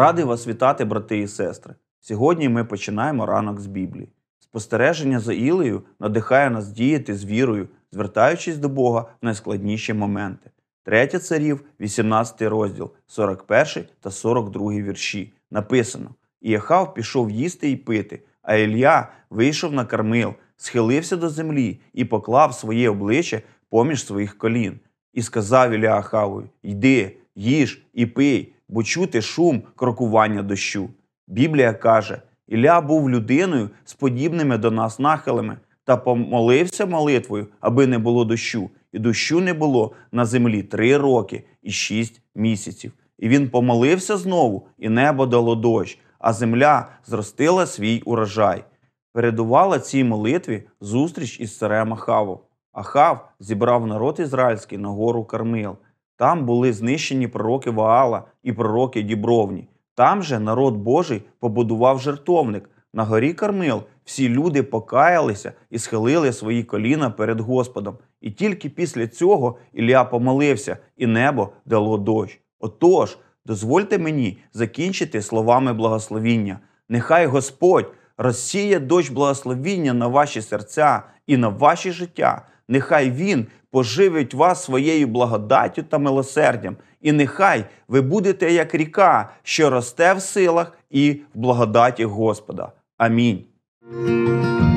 Радий вас вітати, брати і сестри. Сьогодні ми починаємо ранок з Біблії. Спостереження за Ілею надихає нас діяти з вірою, звертаючись до Бога в найскладніші моменти. 3 Царів, 18 розділ, 41 та 42 вірші. Написано: «І Ахав пішов їсти і пити, а Ілля вийшов на Кармил, схилився до землі і поклав своє обличчя поміж своїх колін. І сказав Ілля Ахавові: йди, їж і пий, бо чути шум крокування дощу». Біблія каже, Ілля був людиною з подібними до нас нахилами та помолився молитвою, аби не було дощу. І дощу не було на землі 3 роки і 6 місяців. І він помолився знову, і небо дало дощ, а земля зростила свій урожай. Передувала цій молитві зустріч із царем Ахавом. Ахав зібрав народ ізраїльський на гору Кармил. Там були знищені пророки Ваала і пророки Дібровні. Там же народ Божий побудував жертовник. На горі Кармил всі люди покаялися і схилили свої коліна перед Господом. І тільки після цього Ілля помолився, і небо дало дощ. Отож, дозвольте мені закінчити словами благословіння. Нехай Господь розсіє дощ благословіння на ваші серця і на ваші життя. Нехай Він поживить вас своєю благодаттю та милосердям. І нехай ви будете як ріка, що росте в силах і в благодаті Господа. Амінь.